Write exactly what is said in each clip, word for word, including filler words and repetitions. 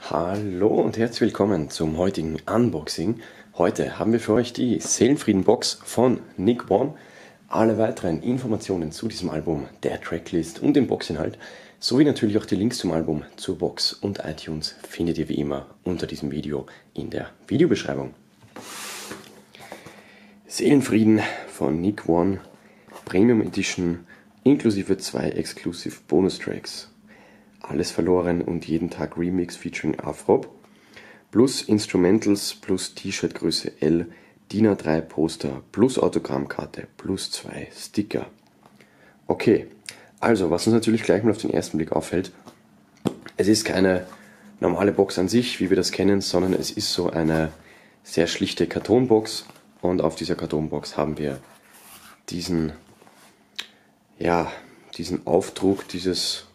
Hallo und herzlich willkommen zum heutigen Unboxing. Heute haben wir für euch die Seelenfrieden-Box von Nick One. Alle weiteren Informationen zu diesem Album, der Tracklist und dem Boxinhalt, sowie natürlich auch die Links zum Album, zur Box und iTunes findet ihr wie immer unter diesem Video in der Videobeschreibung. Seelenfrieden von Nick One, Premium Edition, inklusive zwei Exclusive Bonustracks. Alles verloren und jeden Tag Remix featuring Afrob, plus Instrumentals, plus T-Shirt Größe L, D I N A drei Poster, plus Autogrammkarte, plus zwei Sticker. Okay, also was uns natürlich gleich mal auf den ersten Blick auffällt, es ist keine normale Box an sich, wie wir das kennen, sondern es ist so eine sehr schlichte Kartonbox und auf dieser Kartonbox haben wir diesen, ja, diesen Aufdruck, dieses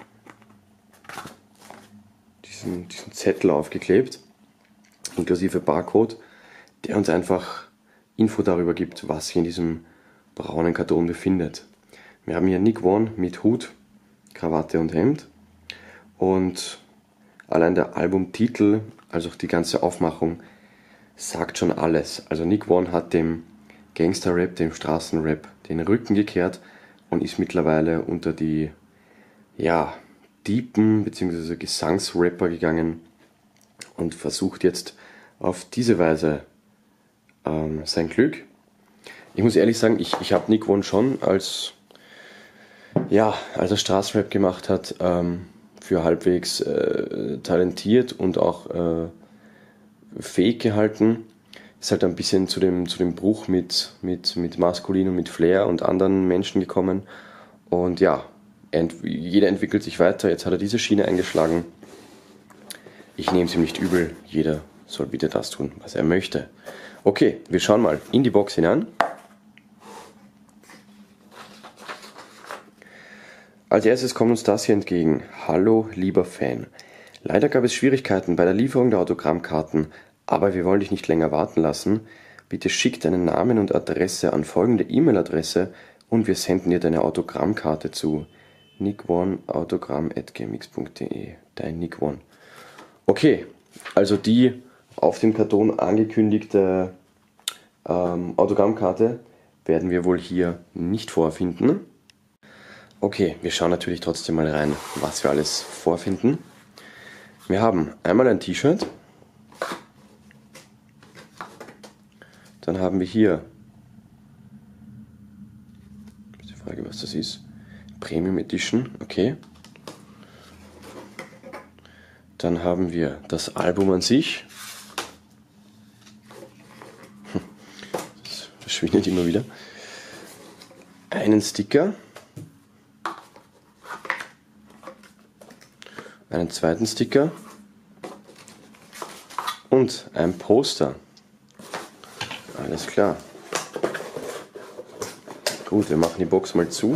Diesen, diesen Zettel aufgeklebt, inklusive Barcode, der uns einfach Info darüber gibt, was sich in diesem braunen Karton befindet. Wir haben hier Nick One mit Hut, Krawatte und Hemd und allein der Albumtitel, also auch die ganze Aufmachung, sagt schon alles. Also Nick One hat dem Gangster-Rap, dem Straßenrap den Rücken gekehrt und ist mittlerweile unter die, ja, Deepen bzw. Gesangsrapper gegangen und versucht jetzt auf diese Weise ähm, sein Glück. Ich muss ehrlich sagen, ich, ich habe Nick One schon als, ja, als er Straßenrap gemacht hat, ähm, für halbwegs äh, talentiert und auch äh, fähig gehalten. Ist halt ein bisschen zu dem, zu dem Bruch mit, mit, mit Maskulin und mit Flair und anderen Menschen gekommen. Und ja, Ent- jeder entwickelt sich weiter, jetzt hat er diese Schiene eingeschlagen. Ich nehme es ihm nicht übel, jeder soll bitte das tun, was er möchte. Okay, wir schauen mal in die Box hinein. Als erstes kommt uns das hier entgegen. Hallo, lieber Fan. Leider gab es Schwierigkeiten bei der Lieferung der Autogrammkarten, aber wir wollen dich nicht länger warten lassen. Bitte schick deinen Namen und Adresse an folgende E-Mail-Adresse und wir senden dir deine Autogrammkarte zu. Nick One autogramm at gmx punkt de. Dein Nick One. Okay, also die auf dem Karton angekündigte ähm, Autogrammkarte werden wir wohl hier nicht vorfinden. Okay, wir schauen natürlich trotzdem mal rein, was wir alles vorfinden. Wir haben einmal ein T-Shirt. Dann haben wir hier, ist die Frage, was das ist. Premium Edition, okay. Dann haben wir das Album an sich. Das verschwindet immer wieder. Einen Sticker. Einen zweiten Sticker. Und ein Poster. Alles klar. Gut, wir machen die Box mal zu.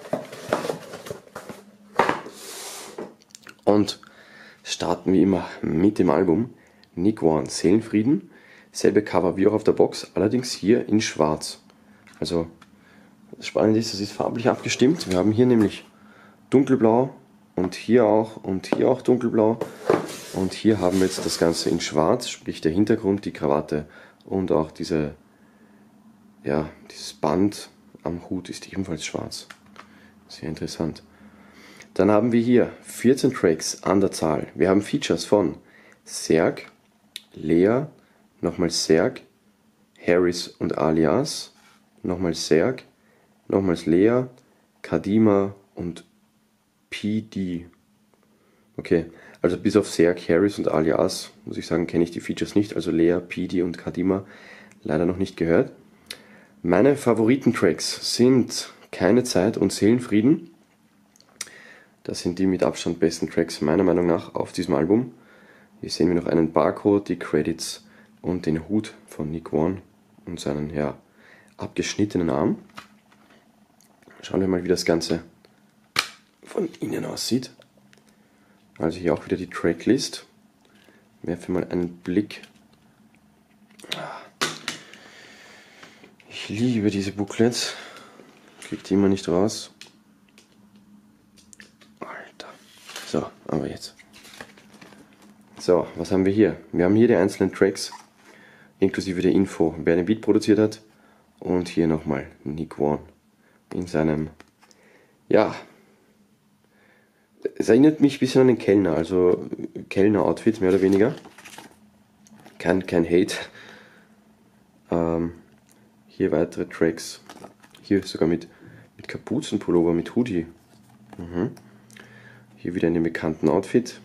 Und starten wie immer mit dem Album Nick One Seelenfrieden. Selbe Cover wie auch auf der Box, allerdings hier in schwarz. Also das Spannende ist, es ist farblich abgestimmt. Wir haben hier nämlich dunkelblau und hier auch und hier auch dunkelblau. Und hier haben wir jetzt das Ganze in schwarz, sprich der Hintergrund, die Krawatte und auch diese, ja, dieses Band am Hut ist ebenfalls schwarz. Sehr interessant. Dann haben wir hier vierzehn Tracks an der Zahl. Wir haben Features von Serg, Lea, nochmal Serg, Harris und Alias, nochmal Serg, nochmals Lea, Kadima und P D. Okay, also bis auf Serg, Harris und Alias, muss ich sagen, kenne ich die Features nicht. Also Lea, P D und Kadima leider noch nicht gehört. Meine Favoriten-Tracks sind Keine Zeit und Seelenfrieden. Das sind die mit Abstand besten Tracks meiner Meinung nach auf diesem Album. Hier sehen wir noch einen Barcode, die Credits und den Hut von Nick One und seinen, ja, abgeschnittenen Arm. Schauen wir mal, wie das Ganze von innen aussieht. Also hier auch wieder die Tracklist. Werfe mal einen Blick. Ich liebe diese Booklets. Kriegt die immer nicht raus. So, aber jetzt. So, was haben wir hier? Wir haben hier die einzelnen Tracks, inklusive der Info, wer den Beat produziert hat. Und hier nochmal Nick One in seinem, ja, es erinnert mich ein bisschen an den Kellner, also Kellner-Outfit mehr oder weniger. Kein, kein Hate. Ähm, hier weitere Tracks. Hier sogar mit, mit Kapuzenpullover, mit Hoodie. Mhm. Hier wieder in dem bekannten Outfit.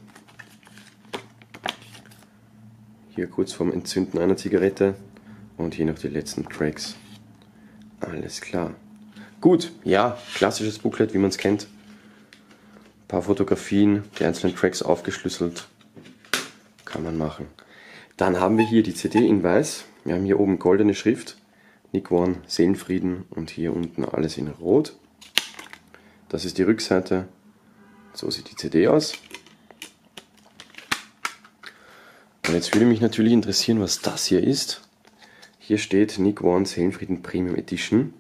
Hier kurz vorm Entzünden einer Zigarette. Und hier noch die letzten Tracks. Alles klar. Gut, ja, klassisches Booklet, wie man es kennt. Ein paar Fotografien, die einzelnen Tracks aufgeschlüsselt. Kann man machen. Dann haben wir hier die C D in weiß. Wir haben hier oben goldene Schrift. Nick One, Seelenfrieden und hier unten alles in Rot. Das ist die Rückseite. So sieht die C D aus. Und jetzt würde mich natürlich interessieren, was das hier ist. Hier steht Nick One Seelenfrieden Premium Edition.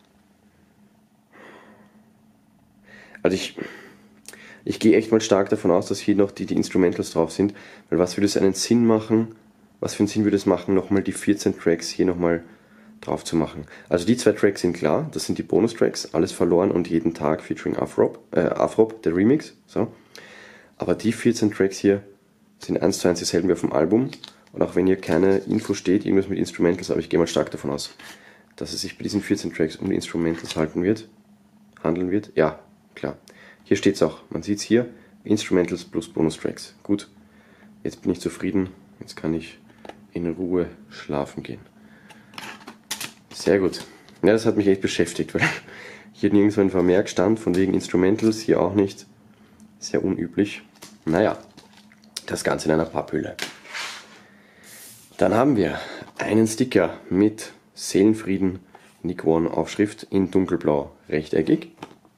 Also ich, ich gehe echt mal stark davon aus, dass hier noch die, die Instrumentals drauf sind. Weil was würde es einen Sinn machen, was für einen Sinn würde es machen, nochmal die vierzehn Tracks hier nochmal drauf zu machen. Also die zwei Tracks sind klar, das sind die Bonustracks, Alles verloren und Jeden Tag featuring Afrob, äh, Afrob, der Remix. So. Aber die vierzehn Tracks hier sind eins zu eins dieselben wie auf dem Album. Und auch wenn hier keine Info steht, irgendwas mit Instrumentals, aber ich gehe mal stark davon aus, dass es sich bei diesen vierzehn Tracks um die Instrumentals halten wird, handeln wird. Ja, klar. Hier steht es auch, man sieht es hier, Instrumentals plus Bonustracks. Gut, jetzt bin ich zufrieden, jetzt kann ich in Ruhe schlafen gehen. Sehr gut. Ja, das hat mich echt beschäftigt, weil hier nirgendwo ein Vermerk stand, von wegen Instrumentals, hier auch nicht. Sehr unüblich. Naja, das Ganze in einer Papphülle. Dann haben wir einen Sticker mit Seelenfrieden Nick One Aufschrift in dunkelblau rechteckig.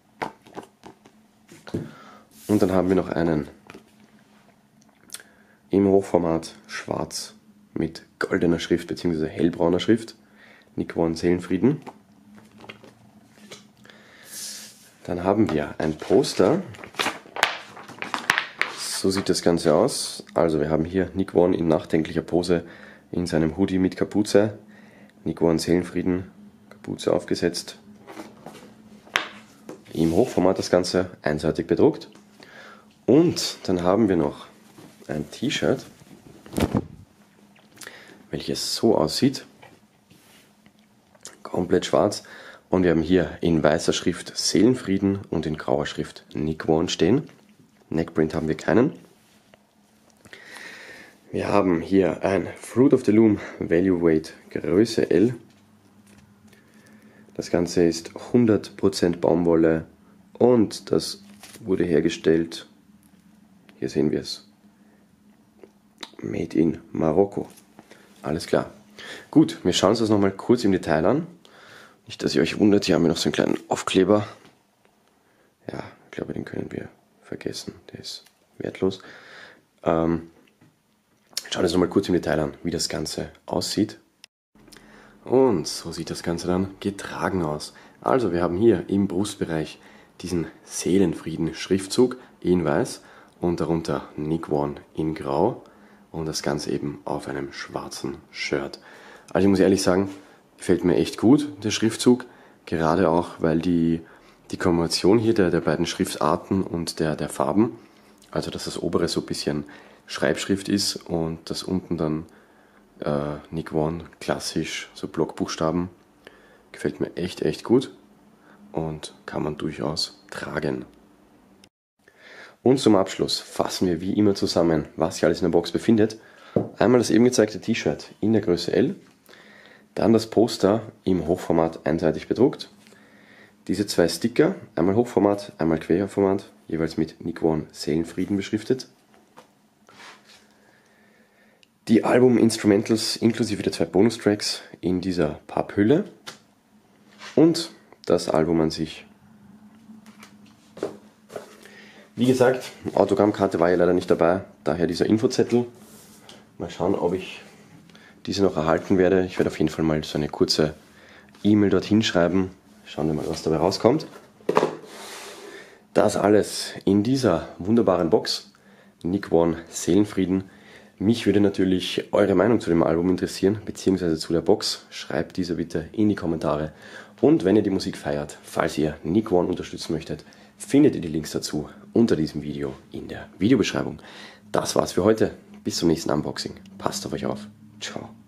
Und dann haben wir noch einen im Hochformat schwarz mit goldener Schrift bzw. hellbrauner Schrift. Nick One Seelenfrieden. Dann haben wir ein Poster. So sieht das Ganze aus. Also wir haben hier Nick One in nachdenklicher Pose in seinem Hoodie mit Kapuze. Nick One Seelenfrieden, Kapuze aufgesetzt. Im Hochformat das Ganze einseitig bedruckt. Und dann haben wir noch ein T-Shirt, welches so aussieht. Komplett schwarz. Und wir haben hier in weißer Schrift Seelenfrieden und in grauer Schrift Nick One stehen. Neckprint haben wir keinen. Wir haben hier ein Fruit of the Loom Value Weight Größe L. Das Ganze ist hundert Prozent Baumwolle und das wurde hergestellt, hier sehen wir es, Made in Marokko. Alles klar. Gut, wir schauen uns das nochmal kurz im Detail an. Nicht, dass ihr euch wundert, hier haben wir noch so einen kleinen Aufkleber. Ja, ich glaube, den können wir vergessen, der ist wertlos. Ähm, schauen wir uns nochmal kurz im Detail an, wie das Ganze aussieht. Und so sieht das Ganze dann getragen aus. Also wir haben hier im Brustbereich diesen Seelenfrieden-Schriftzug in weiß und darunter Nick One in grau und das Ganze eben auf einem schwarzen Shirt. Also ich muss ehrlich sagen, gefällt mir echt gut, der Schriftzug, gerade auch, weil die, die Kombination hier der, der beiden Schriftarten und der, der Farben, also dass das obere so ein bisschen Schreibschrift ist und das unten dann äh, Nick One klassisch, so Blockbuchstaben, gefällt mir echt, echt gut und kann man durchaus tragen. Und zum Abschluss fassen wir wie immer zusammen, was sich alles in der Box befindet. Einmal das eben gezeigte T-Shirt in der Größe L, dann das Poster im Hochformat einseitig bedruckt, diese zwei Sticker, einmal Hochformat, einmal Querformat, jeweils mit Nick One Seelenfrieden beschriftet, die Album-Instrumentals inklusive der zwei Bonustracks in dieser Papphülle und das Album an sich. Wie gesagt, Autogrammkarte war ja leider nicht dabei, daher dieser Infozettel. Mal schauen, ob ich diese noch erhalten werde. Ich werde auf jeden Fall mal so eine kurze E-Mail dorthin schreiben. Schauen wir mal, was dabei rauskommt. Das alles in dieser wunderbaren Box. Nick One Seelenfrieden. Mich würde natürlich eure Meinung zu dem Album interessieren, beziehungsweise zu der Box. Schreibt diese bitte in die Kommentare. Und wenn ihr die Musik feiert, falls ihr Nick One unterstützen möchtet, findet ihr die Links dazu unter diesem Video in der Videobeschreibung. Das war's für heute. Bis zum nächsten Unboxing. Passt auf euch auf. Ciao.